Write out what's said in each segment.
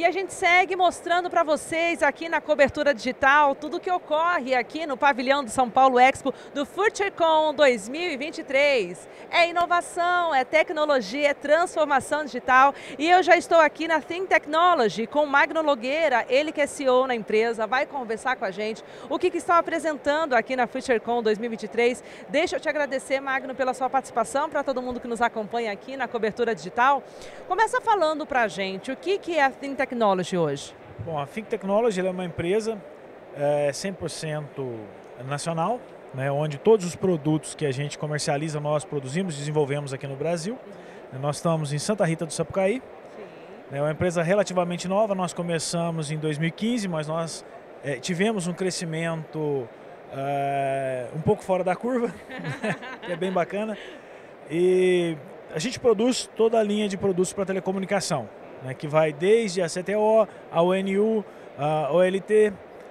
a gente segue mostrando para vocês aqui na cobertura digital tudo o que ocorre aqui no pavilhão do São Paulo Expo do FutureCon 2023. É inovação, é tecnologia, é transformação digital e eu já estou aqui na Think Technology com o Magno Nogueira, ele que é CEO na empresa, vai conversar com a gente o que estão apresentando aqui na FutureCon 2023. Deixa eu te agradecer, Magno, pela sua participação, para todo mundo que nos acompanha aqui na cobertura digital. Começa falando para a gente o que é a Think Technology hoje. Bom, a Think Technology é uma empresa 100% nacional, né, onde todos os produtos que a gente comercializa, nós produzimos e desenvolvemos aqui no Brasil. Nós estamos em Santa Rita do Sapucaí. É uma empresa relativamente nova, nós começamos em 2015, mas nós tivemos um crescimento um pouco fora da curva, que é bem bacana. E a gente produz toda a linha de produtos para telecomunicação, né, que vai desde a CTO, a ONU, a OLT,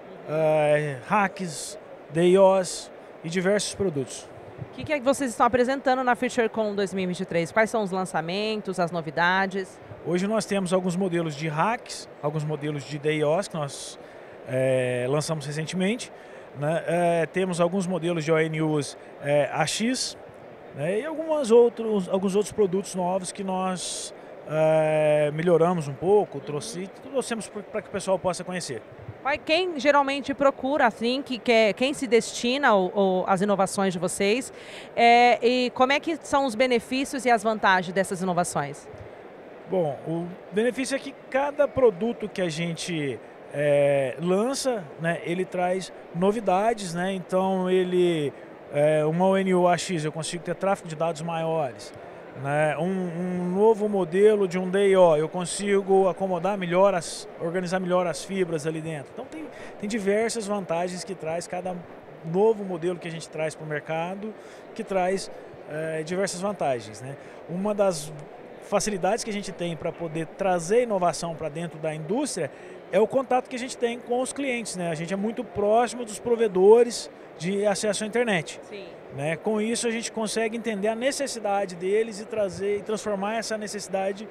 hacks, DIOs e diversos produtos. O que é que vocês estão apresentando na FutureCon 2023? Quais são os lançamentos, as novidades? Hoje nós temos alguns modelos de hacks, alguns modelos de DIOs que nós lançamos recentemente, né? Temos alguns modelos de ONUs AX, né? E alguns outros produtos novos que nós melhoramos um pouco, trouxemos para que o pessoal possa conhecer. Quem geralmente procura assim, quem se destina às inovações de vocês, e como é que são os benefícios e as vantagens dessas inovações? Bom, o benefício é que cada produto que a gente lança, né, ele traz novidades, né? Então uma ONU AX eu consigo ter tráfego de dados maiores, né? Um novo modelo de um DIO eu consigo acomodar melhor, organizar melhor as fibras ali dentro. Então tem diversas vantagens que traz cada novo modelo que a gente traz para o mercado, que traz diversas vantagens, né? Uma das facilidades que a gente tem para poder trazer inovação para dentro da indústria é o contato que a gente tem com os clientes, né? A gente é muito próximo dos provedores de acesso à internet. Sim. Né? Com isso a gente consegue entender a necessidade deles e transformar essa necessidade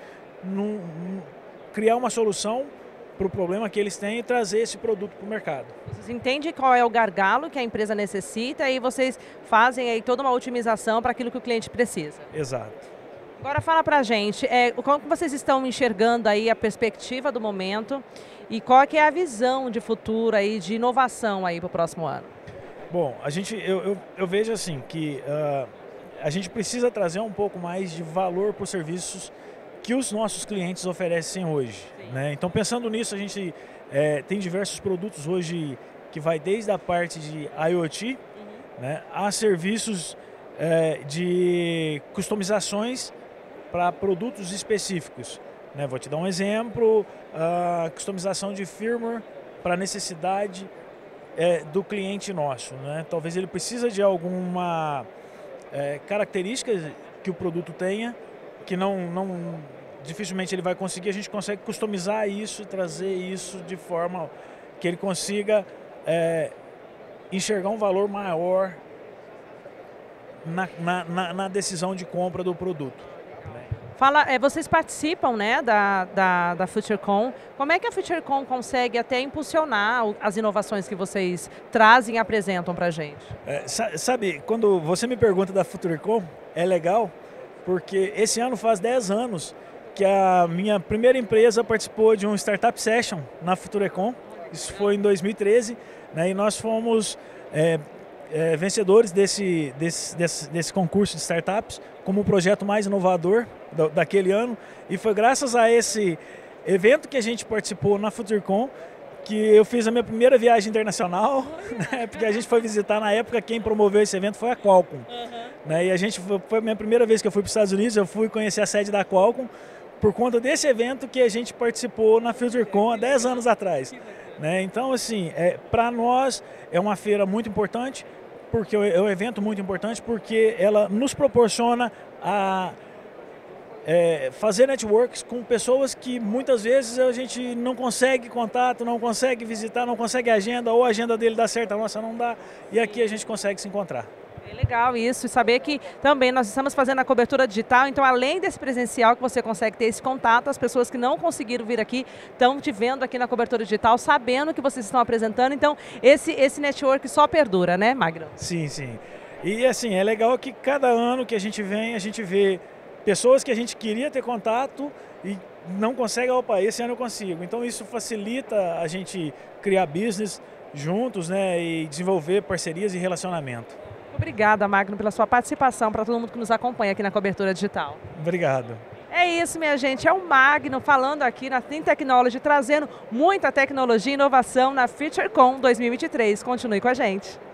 criar uma solução para o problema que eles têm e trazer esse produto para o mercado. Vocês entendem qual é o gargalo que a empresa necessita e vocês fazem aí toda uma otimização para aquilo que o cliente precisa. Exato. Agora fala pra gente, como vocês estão enxergando aí a perspectiva do momento e qual que é a visão de futuro aí, de inovação aí para o próximo ano? Bom, eu vejo assim que a gente precisa trazer um pouco mais de valor para os serviços que os nossos clientes oferecem hoje, né? Então pensando nisso, a gente tem diversos produtos hoje que vai desde a parte de IoT, né, a serviços de customizações para produtos específicos, né? Vou te dar um exemplo, customização de firmware para necessidade do cliente nosso, né? Talvez ele precisa de alguma característica que o produto tenha, que dificilmente ele vai conseguir, a gente consegue customizar isso e trazer isso de forma que ele consiga enxergar um valor maior na decisão de compra do produto. Vocês participam, né, da FutureCon. Como é que a FutureCon consegue até impulsionar as inovações que vocês trazem e apresentam para a gente? Sabe, quando você me pergunta da FutureCon, é legal, porque esse ano faz 10 anos que a minha primeira empresa participou de um Startup Session na FutureCon. Isso foi em 2013, né, e nós fomos vencedores desse concurso de startups como o projeto mais inovador daquele ano, e foi graças a esse evento que a gente participou na FutureCon que eu fiz a minha primeira viagem internacional, né, porque a gente foi visitar, na época quem promoveu esse evento foi a Qualcomm, né, e foi a minha primeira vez que eu fui para os Estados Unidos, eu fui conhecer a sede da Qualcomm por conta desse evento que a gente participou na FutureCon há 10 anos atrás, né? Então assim, para nós é uma feira muito importante, porque é um evento muito importante, porque ela nos proporciona a fazer networks com pessoas que muitas vezes a gente não consegue contato, não consegue visitar, não consegue agenda, ou a agenda dele dá certo, a nossa não dá, e aqui a gente consegue se encontrar. É legal isso, e saber que também nós estamos fazendo a cobertura digital, então além desse presencial que você consegue ter esse contato, as pessoas que não conseguiram vir aqui estão te vendo aqui na cobertura digital, sabendo o que vocês estão apresentando, então esse network só perdura, né, Magno? Sim, sim. E assim, é legal que cada ano que a gente vem, a gente vê pessoas que a gente queria ter contato e não consegue, opa, esse ano eu consigo. Então isso facilita a gente criar business juntos, né, e desenvolver parcerias e relacionamento. Obrigada, Magno, pela sua participação, para todo mundo que nos acompanha aqui na cobertura digital. Obrigado. É isso, minha gente, é o Magno falando aqui na Think Technology, trazendo muita tecnologia e inovação na FutureCon 2023. Continue com a gente.